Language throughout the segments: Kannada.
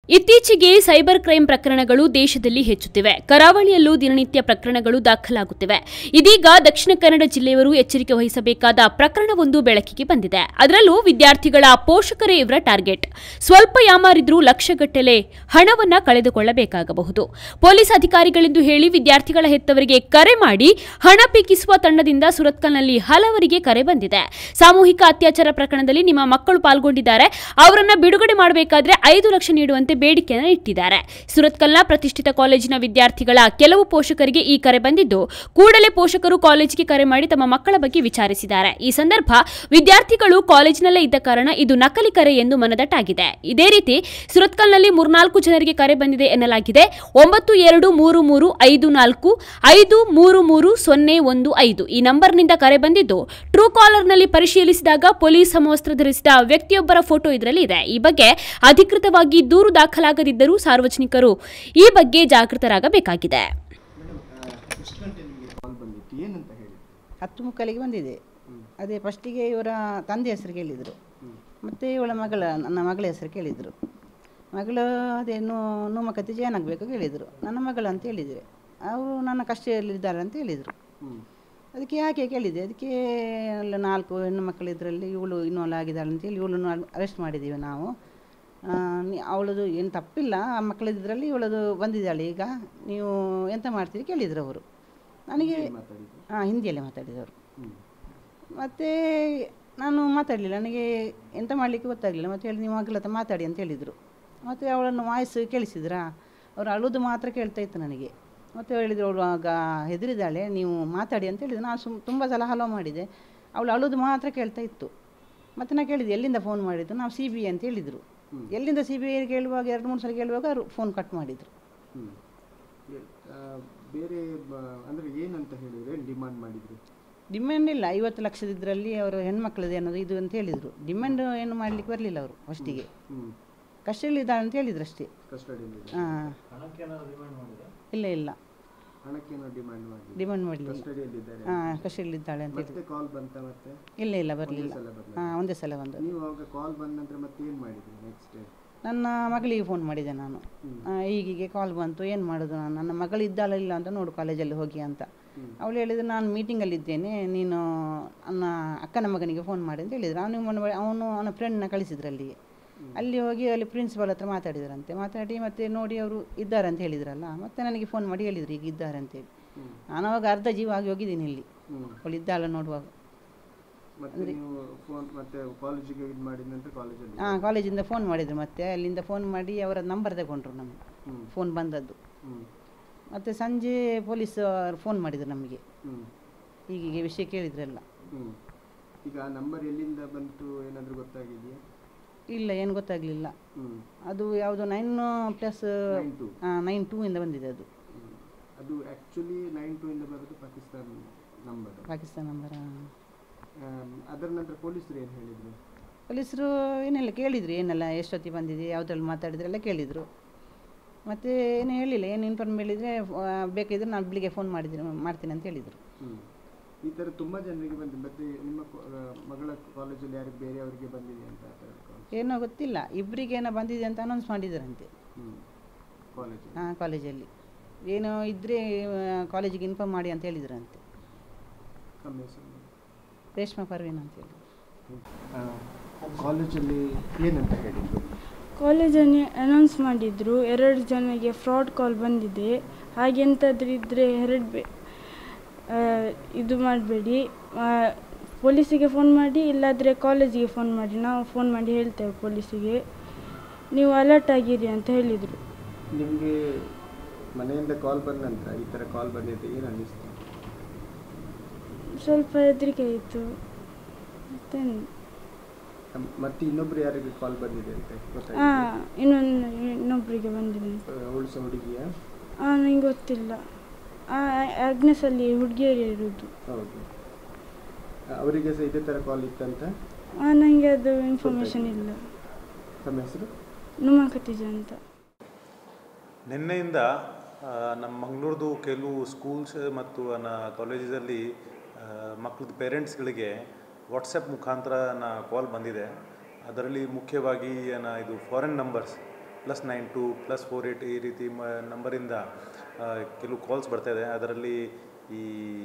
ಇತ್ತೀಚೆಗೆ ಸೈಬರ್ ಕ್ರೈಂ ಪ್ರಕರಣಗಳು ದೇಶದಲ್ಲಿ ಹೆಚ್ಚುತ್ತಿವೆ. ಕರಾವಳಿಯಲ್ಲೂ ದಿನನಿತ್ಯ ಪ್ರಕರಣಗಳು ದಾಖಲಾಗುತ್ತಿವೆ. ಇದೀಗ ದಕ್ಷಿಣ ಕನ್ನಡ ಜಿಲ್ಲೆಯವರು ಎಚ್ಚರಿಕೆ ವಹಿಸಬೇಕಾದ ಪ್ರಕರಣವೊಂದು ಬೆಳಕಿಗೆ ಬಂದಿದೆ. ಅದರಲ್ಲೂ ವಿದ್ಯಾರ್ಥಿಗಳ ಪೋಷಕರೇ ಇವರ ಟಾರ್ಗೆಟ್. ಸ್ವಲ್ಪ ಯಾಮಾರಿದ್ರೂ ಲಕ್ಷಗಟ್ಟಲೆ ಹಣವನ್ನ ಕಳೆದುಕೊಳ್ಳಬೇಕಾಗಬಹುದು. ಪೊಲೀಸ್ ಅಧಿಕಾರಿಗಳೆಂದು ಹೇಳಿ ವಿದ್ಯಾರ್ಥಿಗಳ ಹೆತ್ತವರಿಗೆ ಕರೆ ಮಾಡಿ ಹಣ ಪೀಕಿಸುವ ತಂಡದಿಂದ ಸುರತ್ಕಲ್ನಲ್ಲಿ ಹಲವರಿಗೆ ಕರೆ ಬಂದಿದೆ. ಸಾಮೂಹಿಕ ಅತ್ಯಾಚಾರ ಪ್ರಕರಣದಲ್ಲಿ ನಿಮ್ಮ ಮಕ್ಕಳು ಪಾಲ್ಗೊಂಡಿದ್ದಾರೆ, ಅವರನ್ನ ಬಿಡುಗಡೆ ಮಾಡಬೇಕಾದ್ರೆ 5 ಲಕ್ಷ ನೀಡುವಂತೆ ಬೇಡಿಕೆಯನ್ನು ಇಟ್ಟಿದ್ದಾರೆ. ಸುರತ್ಕಲ್ನ ಪ್ರತಿಷ್ಠಿತ ಕಾಲೇಜಿನ ವಿದ್ಯಾರ್ಥಿಗಳ ಕೆಲವು ಪೋಷಕರಿಗೆ ಈ ಕರೆ ಬಂದಿದ್ದು, ಕೂಡಲೇ ಪೋಷಕರು ಕಾಲೇಜಿಗೆ ಕರೆ ಮಾಡಿ ತಮ್ಮ ಮಕ್ಕಳ ಬಗ್ಗೆ ವಿಚಾರಿಸಿದ್ದಾರೆ. ಈ ಸಂದರ್ಭ ವಿದ್ಯಾರ್ಥಿಗಳು ಕಾಲೇಜಿನಲ್ಲೇ ಇದ್ದ ಕಾರಣ ಇದು ನಕಲಿ ಕರೆ ಎಂದು ಮನದಟ್ಟಾಗಿದೆ. ಇದೇ ರೀತಿ ಸುರತ್ಕಲ್ನಲ್ಲಿ 3-4 ಜನರಿಗೆ ಕರೆ ಬಂದಿದೆ ಎನ್ನಲಾಗಿದೆ. 923354533015 ಈ ನಂಬರ್ನಿಂದ ಕರೆ ಬಂದಿದ್ದು, ಟ್ರೂ ಕಾಲರ್ನಲ್ಲಿ ಪರಿಶೀಲಿಸಿದಾಗ ಪೊಲೀಸ್ ಸಮವಸ್ತ್ರ ಧರಿಸಿದ ವ್ಯಕ್ತಿಯೊಬ್ಬರ ಫೋಟೋ ಇದರಲ್ಲಿ ಇದೆ. ಈ ಬಗ್ಗೆ ಅಧಿಕೃತವಾಗಿ ದೂರು ದಾಖಲಾಗದಿದ್ದರೂ ಸಾರ್ವಜನಿಕರು ಈ ಬಗ್ಗೆ ಜಾಗೃತರಾಗಬೇಕಾಗಿದೆ. 10:30 ಬಂದಿದೆ. ಅದೇ ಫಸ್ಟಿಗೆ ಇವರ ತಂದೆ ಹೆಸರು ಕೇಳಿದರು, ಮತ್ತು ಇವಳ ನನ್ನ ಮಗಳ ಹೆಸರು ಕೇಳಿದರು. ಮಗಳು ಅದೇ ನುಮಕತ್ತಿ ಏನಾಗಬೇಕು ಕೇಳಿದರು. ನನ್ನ ಮಗಳು ಅಂತ ಹೇಳಿದರೆ ಅವರು ನನ್ನ ಕಷ್ಟದಲ್ಲಿದ್ದಾರೆ ಅಂತ ಹೇಳಿದರು. ಅದಕ್ಕೆ ಯಾಕೆ ಕೇಳಿದೆ, ಅದಕ್ಕೆ 4 ಹೆಣ್ಣು ಮಕ್ಕಳು ಇದರಲ್ಲಿ ಇವಳು ಇನ್ವಾಲ್ವ್ ಆಗಿದ್ದಾಳೆ ಅಂತೇಳಿ ಇವಳನ್ನು ಅರೆಸ್ಟ್ ಮಾಡಿದ್ದೀವಿ ನಾವು. ಅವಳದು ಏನು ತಪ್ಪಿಲ್ಲ, ಆ ಮಕ್ಕಳಿದ್ರಲ್ಲಿ ಇವಳದು ಬಂದಿದ್ದಾಳೆ. ಈಗ ನೀವು ಎಂತ ಮಾಡ್ತೀರಿ ಕೇಳಿದರು ಅವರು. ನನಗೆ ಹಿಂದಿಯಲ್ಲೇ ಮಾತಾಡಿದವರು. ಮತ್ತು ನಾನು ಮಾತಾಡಲಿಲ್ಲ, ನನಗೆ ಎಂತ ಮಾಡಲಿಕ್ಕೆ ಗೊತ್ತಾಗಲಿಲ್ಲ. ಮತ್ತು ಹೇಳಿ ನೀವು ಮಗಳ ಹತ್ರ ಮಾತಾಡಿ ಅಂತ ಹೇಳಿದರು. ಮತ್ತು ಅವಳನ್ನು ವಾಯ್ಸ್ ಕೇಳಿಸಿದ್ರಾ, ಅವರು ಅಳುದು ಮಾತ್ರ ಕೇಳ್ತಾ ಇತ್ತು ನನಗೆ. ಮತ್ತು ಹೇಳಿದರು ಅವಳು ಆಗ ಹೆದರಿದ್ದಾಳೆ, ನೀವು ಮಾತಾಡಿ ಅಂತ ಹೇಳಿದ್ರು. ನಾನು ತುಂಬ ಸಲ ಹಲೋ ಮಾಡಿದೆ, ಅವಳು ಅಳುದು ಮಾತ್ರ ಕೇಳ್ತಾ ಇತ್ತು. ಮತ್ತು ನಾನು ಕೇಳಿದೆ ಎಲ್ಲಿಂದ ಫೋನ್ ಮಾಡಿದ್ದು, ನಾವು CBI ಅಂತ ಹೇಳಿದರು. ಎಲ್ಲಿಂದ CBI ಕೇಳುವಾಗ 2-3 ಸಲ ಕೇಳುವಾಗ ಅವರು ಫೋನ್ ಕಟ್ ಮಾಡಿದರು. ಬೇರೆ ಅಂದರೆ ಏನಂತ ಹೇಳಿದರೆ ಡಿಮಾಂಡ್ ಮಾಡಿದ್ರು? ಡಿಮ್ಯಾಂಡ್ ಇಲ್ಲ, 50 ಲಕ್ಷದಿದ್ರಲ್ಲಿ ಅವರು ಹೆಣ್ಮಕ್ಳದ್ದು ಅನ್ನೋದು ಇದು ಅಂತ ಹೇಳಿದರು. ಡಿಮ್ಯಾಂಡ್ ಏನು ಮಾಡಲಿಕ್ಕೆ ಬರಲಿಲ್ಲ ಅವರು ಫಸ್ಟಿಗೆ. ಕಷ್ಟದಲ್ಲಿದ್ದಾಳೆ ಅಂತ ಹೇಳಿದ್ರು ಅಷ್ಟೇ. ಹಾಂ, ಇಲ್ಲ ಇಲ್ಲ, ಡಿಮ್ಯಾಂಡ್ ಮಾಡಲಿಲ್ಲ. ಹಾಂ, ಕಷ್ಟದಲ್ಲಿದ್ದಾಳೆ ಅಂತ ಹೇಳಿದ್ರು. ಕಾಲ್ ಬಂತ ಮತ್ತೆ? ಇಲ್ಲ ಬರಲಿಲ್ಲ. ಹಾಂ, ಒಂದೇ ಸಲ ಬಂದು. ನೀವು ಆಗ ಕಾಲ್ ಬಂದ ನಂತರ ಮತ್ತೆ ಏನು ಮಾಡಿದ್ರಿ ನೆಕ್ಸ್ಟ್? ನನ್ನ ಮಗಳಿಗೆ ಫೋನ್ ಮಾಡಿದೆ ನಾನು. ಹೀಗೆ ಕಾಲ್ ಬಂತು, ಏನು ಮಾಡೋದು, ನಾನು ನನ್ನ ಮಗಳು ಇದ್ದಾಳ ಇಲ್ಲ ಅಂತ ನೋಡು ಕಾಲೇಜಲ್ಲಿ ಹೋಗಿ ಅಂತ. ಅವಳು ಹೇಳಿದ್ರು ನಾನು ಮೀಟಿಂಗಲ್ಲಿದ್ದೇನೆ, ನೀನು ನನ್ನ ಅಕ್ಕನ ಮಗನಿಗೆ ಫೋನ್ ಮಾಡಿ ಅಂತ ಹೇಳಿದ್ರು. ಅವನ ಫ್ರೆಂಡ್ನ ಕಳಿಸಿದ್ರು ಅಲ್ಲಿಗೆ. ಅಲ್ಲಿ ಹೋಗಿ ಅಲ್ಲಿ ಪ್ರಿನ್ಸಿಪಾಲ್ ಹತ್ರ ಮಾತಾಡಿದ್ರಂತೆ. ಮಾತಾಡಿ ಮತ್ತೆ ನೋಡಿ ಅವರು ಇದ್ದಾರೆ ಅಂತ ಹೇಳಿದ್ರಲ್ಲ, ಮತ್ತೆ ನನಗೆ ಫೋನ್ ಮಾಡಿ ಹೇಳಿದ್ರು ಈಗ ಇದ್ದಾರೆ ಅಂತೇಳಿ. ನಾನು ಅವಾಗ ಅರ್ಧ ಜೀವ ಆಗಿ ಹೋಗಿದ್ದೀನಿ ಇಲ್ಲಿ, ಅವಳು ಇದ್ದಾಳ ನೋಡುವಾಗ. ಹಾಂ, ಕಾಲೇಜಿಂದ ಫೋನ್ ಮಾಡಿದ್ರು. ಮತ್ತೆ ಅಲ್ಲಿಂದ ಫೋನ್ ಮಾಡಿ ಅವರ ನಂಬರ್ ತಗೊಂಡ್ರು ನಮಗೆ, ಫೋನ್ ಬಂದದ್ದು. ಮತ್ತು ಸಂಜೆ ಪೊಲೀಸ್ ಫೋನ್ ಮಾಡಿದ್ರು ನಮಗೆ, ಹೀಗೆ ವಿಷಯ ಕೇಳಿದ್ರಲ್ಲ. ಈಗ ನಂಬರ್ ಎಲ್ಲಿಂದ ಬಂತು ಏನಾದರೂ ಗೊತ್ತಾಗಿದೆಯಾ? ಇಲ್ಲ, ಏನು ಗೊತ್ತಾಗಲಿಲ್ಲ. ಅದು ಯಾವುದೋ 9+92 ಇಂದ ಬಂದಿದೆ ಅದು. ಅದು ಆ್ಯಕ್ಚುಲಿ 92 ಇಂದ ಬರೋದು ಪಾಕಿಸ್ತಾನ ನಂಬರ್. ಅದರ ನಂತರ ಪೊಲೀಸರು ಏನು ಹೇಳಿದರು? ಪೊಲೀಸರು ಏನೆಲ್ಲ ಕೇಳಿದರು, ಏನೆಲ್ಲ ಎಷ್ಟೊತ್ತಿಗೆ ಬಂದಿದೆ, ಯಾವುದ್ರಲ್ಲಿ ಮಾತಾಡಿದ್ರೆಲ್ಲ ಕೇಳಿದರು. ಮತ್ತು ಏನು ಹೇಳಿಲ್ಲ, ಏನು ಇನ್ಫಾರ್ಮ್ ಹೇಳಿದರೆ ಬೇಕಿದ್ರೆ ನಾನು ಬೆಳಿಗ್ಗೆ ಫೋನ್ ಮಾಡ್ತೀನಿ ಅಂತ ಹೇಳಿದರು. ಈ ಥರ ತುಂಬ ಜನರಿಗೆ ಬಂದಿದೆ. ಮತ್ತು ನಿಮ್ಮ ಮಗಳ ಕಾಲೇಜಲ್ಲಿ ಯಾರಿಗೆ ಬೇರೆಯವರಿಗೆ ಬಂದಿದೆ ಅಂತ ಏನೋ ಗೊತ್ತಿಲ್ಲ, ಇಬ್ಬರಿಗೇನೋ ಬಂದಿದೆ ಅಂತ ಅನೌನ್ಸ್ ಮಾಡಿದ್ದಾರಂತೆ ಕಾಲೇಜಲ್ಲಿ. ಏನೋ ಇದ್ದರೆ ಕಾಲೇಜಿಗೆ ಇನ್ಫಾರ್ಮ್ ಮಾಡಿ ಅಂತ ಹೇಳಿದ್ರಂತೆ. ರೇಷ್ಮಾ ಪರ್ವೀನ್ ಅಂತ ಹೇಳಿ. ಕಾಲೇಜಲ್ಲಿ ಏನಂತ ಹೇಳಿದ್ರು? ಕಾಲೇಜಲ್ಲಿ ಅನೌನ್ಸ್ ಮಾಡಿದ್ರು, 2 ಜನರಿಗೆ ಫ್ರಾಡ್ ಕಾಲ್ ಬಂದಿದೆ, ಹಾಗೆಂತಾದ್ರೂ ಇದ್ದರೆ ಇದು ಮಾಡಬೇಡಿ, ಪೊಲೀಸಿಗೆ ಫೋನ್ ಮಾಡಿ, ಇಲ್ಲಾದರೆ ಕಾಲೇಜಿಗೆ ಫೋನ್ ಮಾಡಿ, ನಾವು ಫೋನ್ ಮಾಡಿ ಹೇಳ್ತೇವೆ ಪೊಲೀಸಿಗೆ, ನೀವು ಅಲರ್ಟ್ ಆಗಿರಿ ಅಂತ ಹೇಳಿದರು. ನಿಮಗೆ ಮನೆಯಿಂದ ಕಾಲ್ ಬಂದ ನಂತರ ಈ ಥರ ಕಾಲ್ ಬಂದಿದೆ, ಏನು ಅನ್ನಿಸ್ತು? ಸ್ವಲ್ಪ ಹೆದರಿಕೆ ಆಯಿತು. ಮತ್ತೆ ಇನ್ನೊಬ್ರು ಯಾರಿಗೆ ಕಾಲ್ ಬಂದಿದೆ ಅಂತ ಗೊತ್ತಾಯ್ತು? ಹಾಂ, ಇನ್ನೊಬ್ಬರಿಗೆ ಬಂದಿದೆ. ಅವಳು ಸಹ ಹುಡುಗಿಯಾ? ಹಾಂ, ನನಗೆ ಗೊತ್ತಿಲ್ಲ. ಆಗ್ನೆಸಲ್ಲಿ ಹುಡುಗಿಯರು ಇರೋದು. ಹೌದು, ಅವರಿಗೆ ಸಹ ಇದೇ ಥರ ಕಾಲ್ ಇತ್ತಂತ? ಹಾಂ, ನನಗೆ ಅದು ಇನ್ಫಾರ್ಮೇಷನ್ ಇಲ್ಲ. ತಮ್ಮ ಹೆಸರು? ನುಮಕತಿಜ ಅಂತ. ನಿನ್ನೆಯಿಂದ ನಮ್ಮ ಮಂಗಳೂರದು ಕೆಲವು ಸ್ಕೂಲ್ಸ್ ಮತ್ತು ಕಾಲೇಜಲ್ಲಿ ಮಕ್ಕಳದ್ದು ಪೇರೆಂಟ್ಸ್ಗಳಿಗೆ ವಾಟ್ಸಪ್ ಮುಖಾಂತರ ಕಾಲ್ ಬಂದಿದೆ. ಅದರಲ್ಲಿ ಮುಖ್ಯವಾಗಿ ಇದು ಫಾರಿನ್ ನಂಬರ್ಸ್ +92 +48 ಈ ರೀತಿ ನಂಬರಿಂದ ಕೆಲವು ಕಾಲ್ಸ್ ಬರ್ತಾಯಿದೆ. ಅದರಲ್ಲಿ ಈ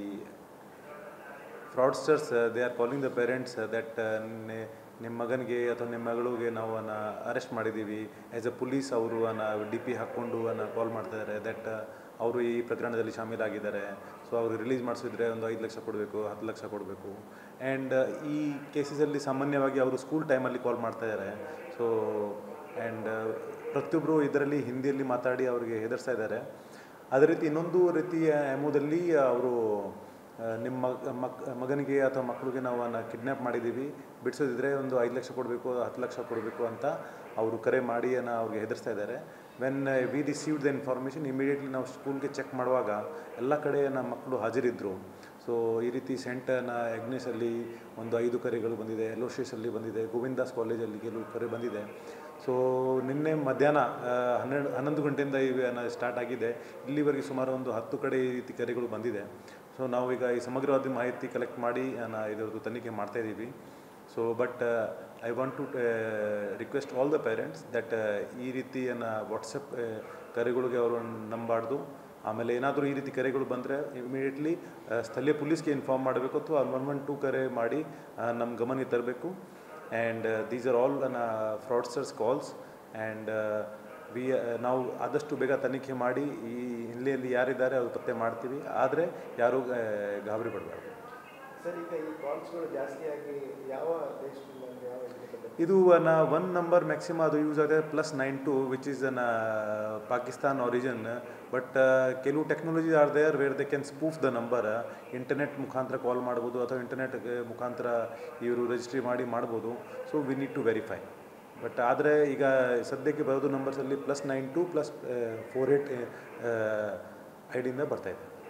fraudsters they are calling the parents that ನಿಮ್ಮ ಮಗನಿಗೆ ಅಥವಾ ನಿಮ್ಮ ಮಗಳಿಗೆ ನಾವು ಅರೆಸ್ಟ್ ಮಾಡಿದ್ದೀವಿ ಆ್ಯಸ್ ಎ ಪೊಲೀಸ್. ಅವರು DP ಹಾಕ್ಕೊಂಡು ಕಾಲ್ ಮಾಡ್ತಾಯಿದ್ದಾರೆ ದಟ್ ಅವರು ಈ ಪ್ರಕರಣದಲ್ಲಿ ಶಾಮೀಲಾಗಿದ್ದಾರೆ. ಸೊ ಅವರು ರಿಲೀಸ್ ಮಾಡಿಸಿದ್ರೆ ಒಂದು 5 ಲಕ್ಷ ಕೊಡಬೇಕು, 10 ಲಕ್ಷ ಕೊಡಬೇಕು. ಆ್ಯಂಡ್ ಈ ಕೇಸಸಲ್ಲಿ ಸಾಮಾನ್ಯವಾಗಿ ಅವರು ಸ್ಕೂಲ್ ಟೈಮಲ್ಲಿ ಕಾಲ್ ಮಾಡ್ತಾಯಿದ್ದಾರೆ. ಸೊ ಆ್ಯಂಡ್ ಪ್ರತಿಯೊಬ್ಬರು ಇದರಲ್ಲಿ ಹಿಂದಿಯಲ್ಲಿ ಮಾತಾಡಿ ಅವರಿಗೆ ಹೆದರ್ಸ್ತಾ ಇದ್ದಾರೆ. ಅದೇ ರೀತಿ ಇನ್ನೊಂದು ರೀತಿಯ ಎಮೋದಲ್ಲಿ ಅವರು ನಿಮ್ಮ ಮಗನಿಗೆ ಅಥವಾ ಮಕ್ಕಳಿಗೆ ನಾವು ಕಿಡ್ನ್ಯಾಪ್ ಮಾಡಿದ್ದೀವಿ, ಬಿಡಿಸೋದಿದ್ರೆ ಒಂದು 5 ಲಕ್ಷ ಕೊಡಬೇಕು, 10 ಲಕ್ಷ ಕೊಡಬೇಕು ಅಂತ ಅವರು ಕರೆ ಮಾಡಿ ಅವ್ರಿಗೆ ಹೆದರ್ಸ್ತಾ ಇದ್ದಾರೆ. When we received the information immediately ನಾವು ಸ್ಕೂಲ್ಗೆ ಚೆಕ್ ಮಾಡುವಾಗ ಎಲ್ಲ ಕಡೆ ನಮ್ಮ ಮಕ್ಕಳು ಹಾಜರಿದ್ದರು. ಸೊ ಈ ರೀತಿ ಸೆಂಟ್ ಎಗ್ನೆಸಲ್ಲಿ ಒಂದು 5 ಕರೆಗಳು ಬಂದಿದೆ, ಎಲೋಶಿಯಸಲ್ಲಿ ಬಂದಿದೆ, ಗೋವಿಂದಾಸ್ ಕಾಲೇಜಲ್ಲಿ ಕೆಲವು ಕರೆ ಬಂದಿದೆ. ಸೊ ನಿನ್ನೆ ಮಧ್ಯಾಹ್ನ 11 ಗಂಟೆಯಿಂದ ಸ್ಟಾರ್ಟ್ ಆಗಿದೆ. ಇಲ್ಲಿವರೆಗೆ ಸುಮಾರು ಒಂದು 10 ಕಡೆ ಈ ರೀತಿ ಕರೆಗಳು ಬಂದಿದೆ. ಸೊ ನಾವೀಗ ಈ ಸಮಗ್ರವಾದ ಮಾಹಿತಿ ಕಲೆಕ್ಟ್ ಮಾಡಿ ಇದರದ್ದು ತನಿಖೆ ಮಾಡ್ತಾಯಿದ್ದೀವಿ. So but I want to request all the parents that ಈ ರೀತಿ ವಾಟ್ಸಪ್ ಕರೆಗಳಿಗೆ ಅವರು ನಂಬಾರ್ದು. ಆಮೇಲೆ ಏನಾದರೂ ಈ ರೀತಿ ಕರೆಗಳು ಬಂದರೆ ಇಮಿಡಿಯೇಟ್ಲಿ ಸ್ಥಳೀಯ ಪೊಲೀಸ್ಗೆ ಇನ್ಫಾರ್ಮ್ ಮಾಡಬೇಕು ಅಥವಾ 112 ಕರೆ ಮಾಡಿ ನಮ್ಮ ಗಮನಕ್ಕೆ ತರಬೇಕು. And these are all fraudsters calls. And ನಾವು ಆದಷ್ಟು ಬೇಗ ತನಿಖೆ ಮಾಡಿ ಈ ಹಿನ್ನೆಲೆಯಲ್ಲಿ ಯಾರಿದ್ದಾರೆ ಅದು ಪತ್ತೆ ಮಾಡ್ತೀವಿ. ಆದರೆ ಯಾರೂ ಗಾಬರಿ ಪಡಬಾರ್ದು. ಸರ್, ಈಗ ಈ ಕಾಲ್ಸ್ಗಳು ಜಾಸ್ತಿಯಾಗಿ ಯಾವ ದೇಶದಿಂದ ಯಾವ ಇದು ಒನ್ ನಂಬರ್ ಮ್ಯಾಕ್ಸಿಮಮ್ ಅದು ಯೂಸ್ ಆಗಿದೆ +92 which is Pakistan origin. But ಕೆಲವು technology are there where they can spoof the number. Internet ಮುಖಾಂತರ ಕಾಲ್ ಮಾಡ್ಬೋದು ಅಥವಾ ಇಂಟರ್ನೆಟ್ ಮುಖಾಂತರ ಇವರು ರಿಜಿಸ್ಟ್ರಿ ಮಾಡ್ಬೋದು. So we need to verify. But ಆದರೆ ಈಗ ಸದ್ಯಕ್ಕೆ ಬರೋದು ನಂಬರ್ಸಲ್ಲಿ +92 +48 ಐಡಿಯಿಂದ ಬರ್ತಾಯಿದೆ.